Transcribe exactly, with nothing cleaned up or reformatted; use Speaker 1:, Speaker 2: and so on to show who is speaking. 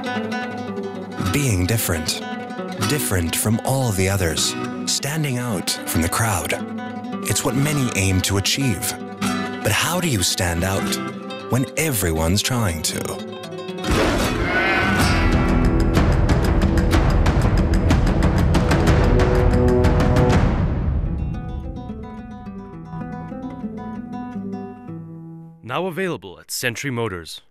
Speaker 1: Being different. Different from all the others. Standing out from the crowd. It's what many aim to achieve. But how do you stand out when everyone's trying to?
Speaker 2: Now available at Century Motors.